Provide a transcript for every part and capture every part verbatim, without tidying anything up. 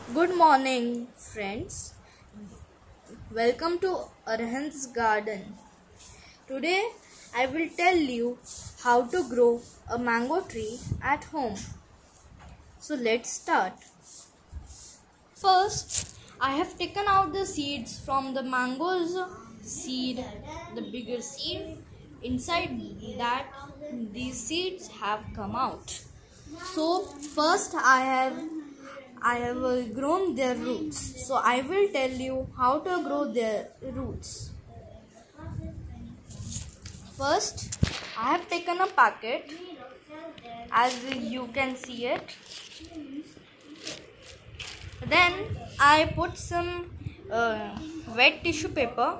Good morning, friends. Welcome to Arhan's garden. Today, I will tell you how to grow a mango tree at home. So, let's start. First, I have taken out the seeds from the mango's seed, the bigger seed. Inside that, these seeds have come out. So, first, I have I have uh, grown their roots. So I will tell you how to grow their roots. First, I have taken a packet, as you can see it. Then I put some uh, wet tissue paper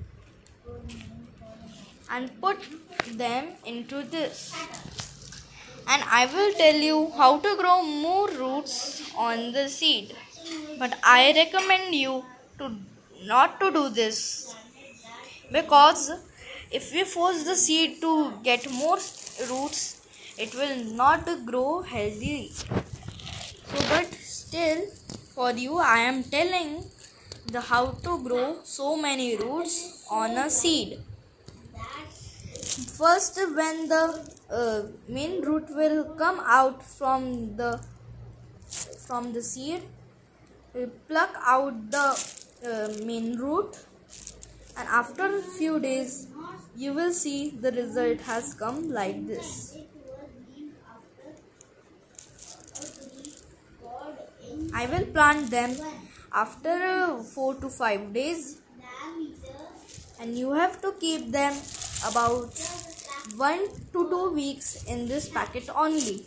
and put them into this. And I will tell you how to grow more roots on the seed. But I recommend you to not to do this, because if we force the seed to get more roots, it will not grow healthy. So, but still, for you, I am telling the how to grow so many roots on a seed. First, when the uh, main root will come out from the from the seed, we pluck out the uh, main root, and after a few days you will see the result has come like this. I will plant them after uh, four to five days, and you have to keep them about one to two weeks in this packet only.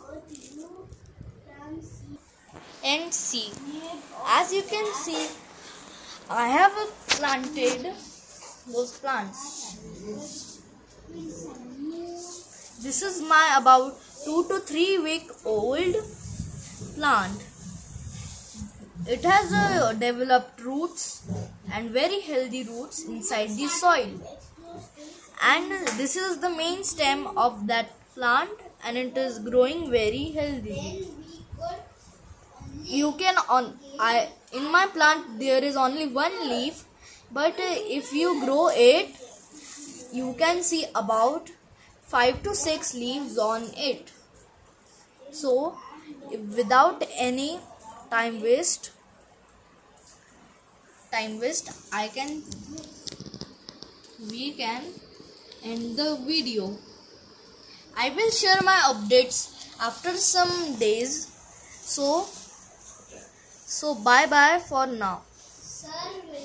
And see, as you can see, I have planted those plants. This is my about two to three week old plant. It has uh, developed roots and very healthy roots inside the soil. And this is the main stem of that plant, and it is growing very healthy. You can on I in my plant there is only one leaf, but if you grow it, you can see about five to six leaves on it. So without any time waste time waste I can we can end the video. I will share my updates after some days. So So bye bye for now.